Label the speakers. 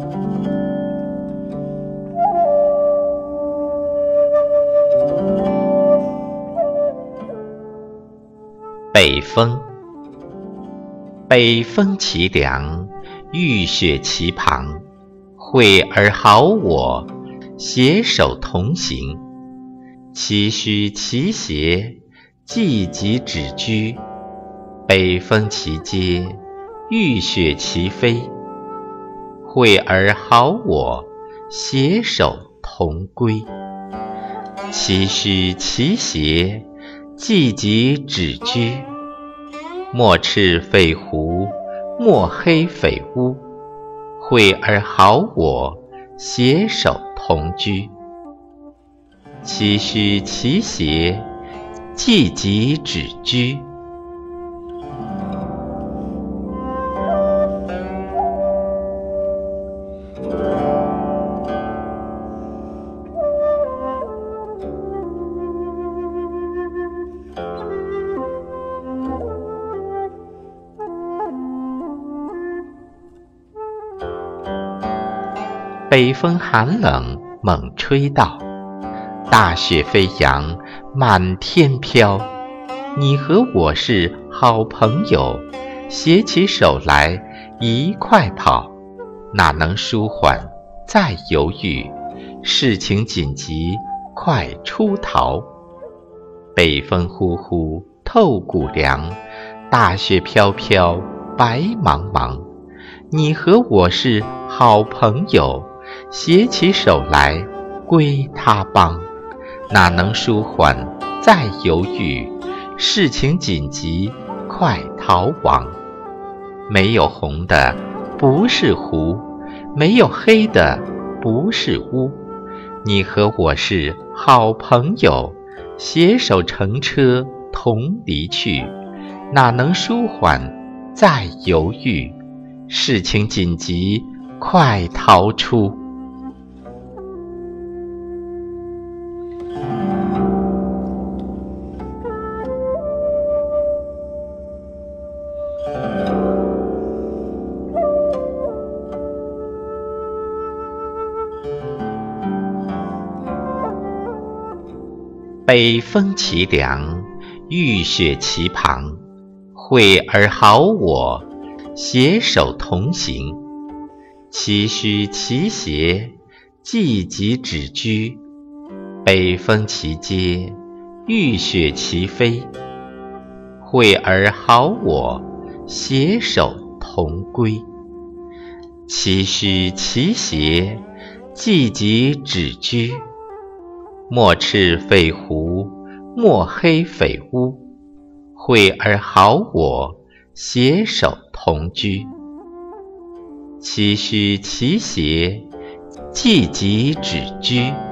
Speaker 1: 北风，北风凄凉，浴雪其旁，惠而好我，携手同行。其虚其邪，既及止居。北风其阶，浴雪其飞。惠而好我，携手同归。其虚其邪，既及止居。莫赤匪狐，莫黑匪乌。惠而好我，携手同居。其虚其邪，既及止居。北风寒冷猛吹到，大雪飞扬满天飘。你和我是好朋友，携起手来一块跑。哪能舒缓再犹豫，事情紧急快出逃。北风呼呼透骨凉，大雪飘飘白茫茫。你和我是好朋友，携起手来归他邦。哪能舒缓再犹豫，事情紧急快逃亡。没有红的不是狐，没有黑的不是乌。你和我是好朋友，携手乘车同离去。哪能舒缓再犹豫，事情紧急快逃出。北风凄凉，浴雪其旁。惠而好我，携手同行。其虚其邪，既及止居。北风其阶，浴雪其飞。惠而好我，携手同归。其虚其邪，既及止居。莫赤匪狐，莫黑匪乌。惠而好我，携手同居。其虚其邪，既及止居。